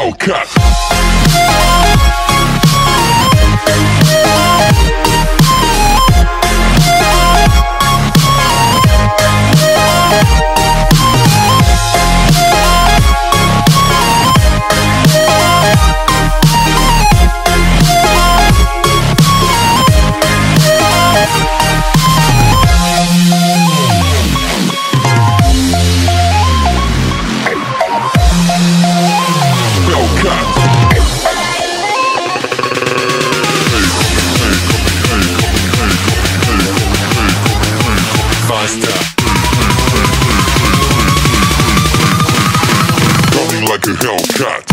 Hellcat. Coming like a Hellcat.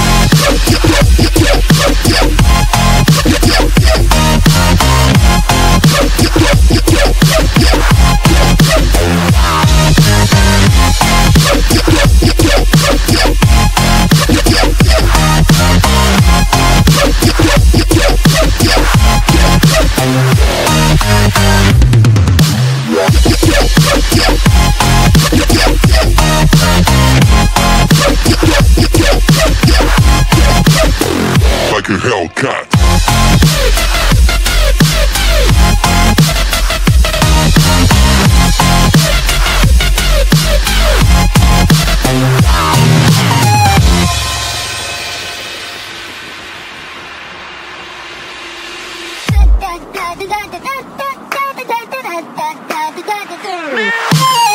Like a Hellcat. Da da da da da da da da da da da da da.